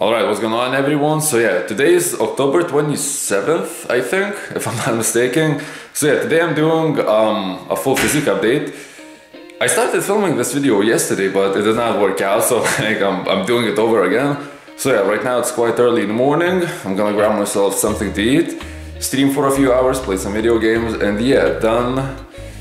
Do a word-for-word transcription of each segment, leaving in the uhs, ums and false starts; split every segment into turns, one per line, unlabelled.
Alright, what's going on everyone? So yeah, today is October twenty-seventh, I think, if I'm not mistaken. So yeah, today I'm doing um, a full physique update. I started filming this video yesterday, but it did not work out, so like I'm, I'm doing it over again. So yeah, right now it's quite early in the morning. I'm gonna grab myself something to eat, stream for a few hours, play some video games, and yeah, done.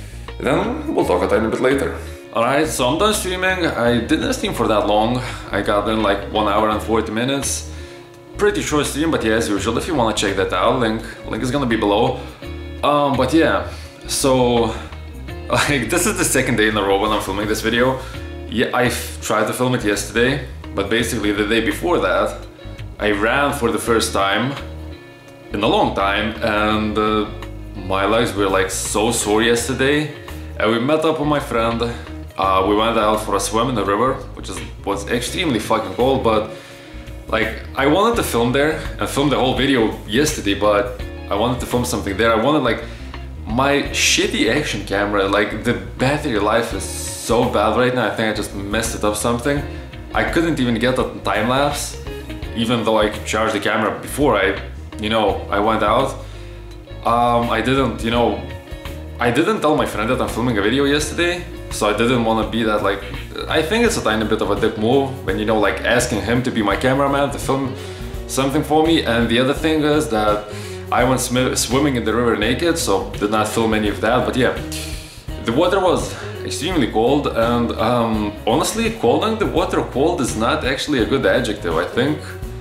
Then we'll talk a tiny bit later. Alright, so I'm done streaming. I didn't stream for that long. I got in like one hour and forty minutes. Pretty short stream, but yeah, as usual, if you want to check that out, link link is gonna be below. Um, but yeah, so like this is the second day in a row when I'm filming this video. Yeah, I tried to film it yesterday, but basically the day before that, I ran for the first time in a long time, and uh, my legs were like so sore yesterday. And we met up with my friend. Uh, we went out for a swim in the river, which is, was extremely fucking cold, but like I wanted to film there and film the whole video yesterday, but I wanted to film something there. I wanted like my shitty action camera, like the battery life is so bad right now. I think I just messed it up something. I couldn't even get a time lapse, even though I charged the camera before I, you know, I went out. Um, I didn't, you know, I didn't tell my friend that I'm filming a video yesterday, so I didn't want to be that like, I think it's a tiny bit of a dick move when, you know, like asking him to be my cameraman to film something for me. And the other thing is that I went sw swimming in the river naked, so did not film any of that. But yeah, the water was extremely cold, and um, honestly, calling the water cold is not actually a good adjective. I think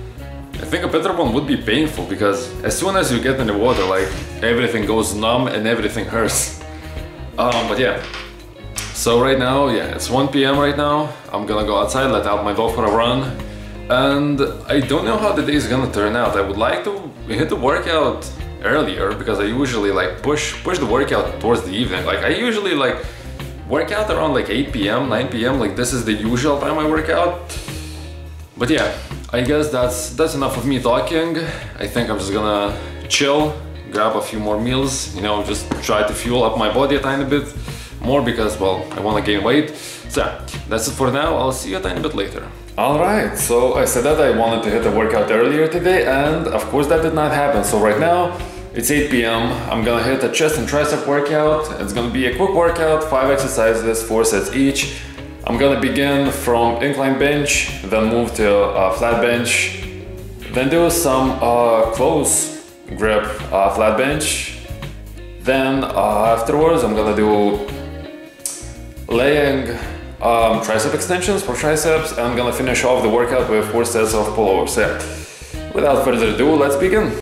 I think a better one would be painful, because as soon as you get in the water, like everything goes numb and everything hurts. Um, but yeah, so right now, yeah, it's one P M right now. I'm gonna go outside, let out my dog for a run, and I don't know how the day is gonna turn out. I would like to hit the workout earlier, because I usually like push push the workout towards the evening. Like I usually like work out around like eight P M, nine P M, like this is the usual time I work out. But yeah, I guess that's that's enough of me talking. I think I'm just gonna chill, grab a few more meals, you know, just try to fuel up my body a tiny bit more, because, well, I want to gain weight. So yeah, that's it for now. I'll see you a tiny bit later. Alright, so I said that I wanted to hit a workout earlier today, and of course that did not happen. So right now, it's eight P M I'm gonna hit a chest and tricep workout. It's gonna be a quick workout, five exercises, four sets each. I'm gonna begin from incline bench, then move to uh, flat bench, then do some uh, close grip uh, flat bench. Then uh, afterwards I'm gonna do laying um, tricep extensions for triceps, and I'm gonna finish off the workout with four sets of pullovers. Yeah. Without further ado, let's begin.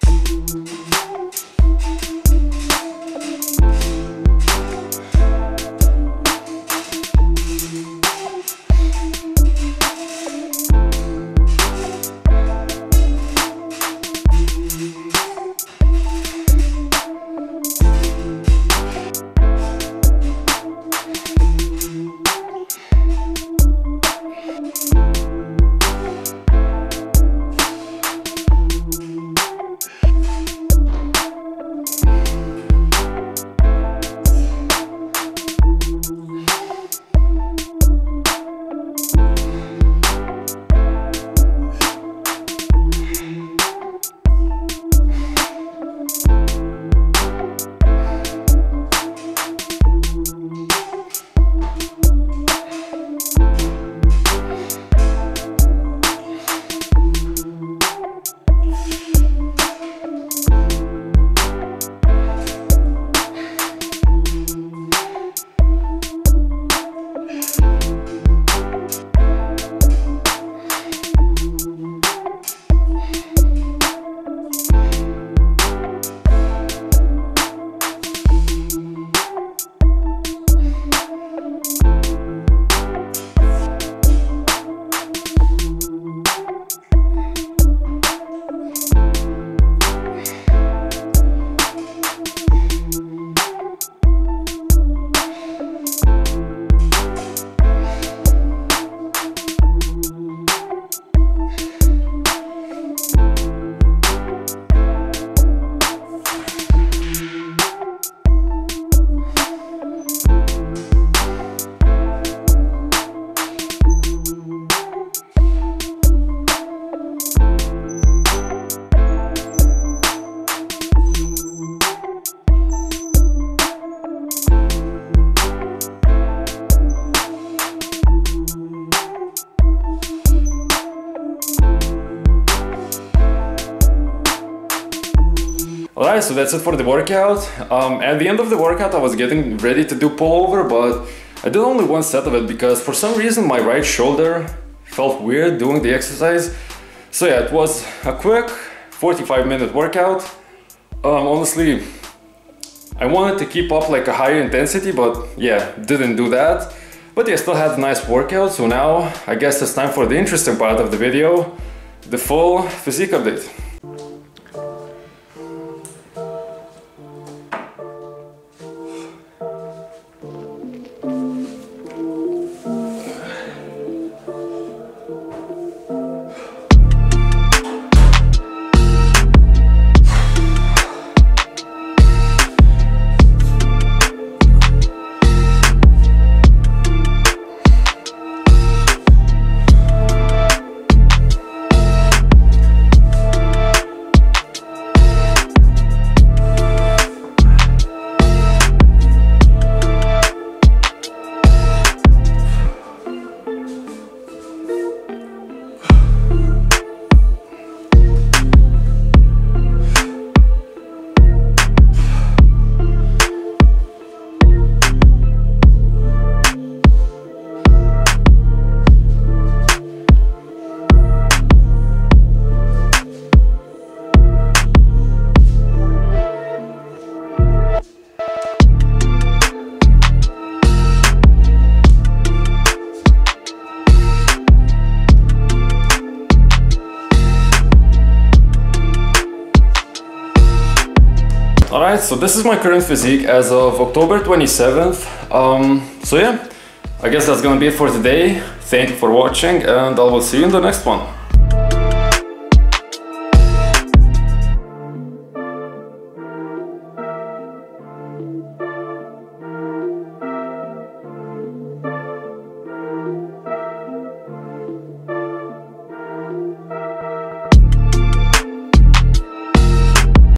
Alright, so that's it for the workout. Um, at the end of the workout I was getting ready to do pullover, but I did only one set of it because for some reason my right shoulder felt weird doing the exercise. So yeah, it was a quick forty-five minute workout. Um, honestly, I wanted to keep up like a higher intensity, but yeah, didn't do that. But yeah, still had a nice workout, so now I guess it's time for the interesting part of the video, the full physique update. Alright, so this is my current physique as of October twenty-seventh. Um, so yeah, I guess that's gonna be it for today. Thank you for watching and I will see you in the next one.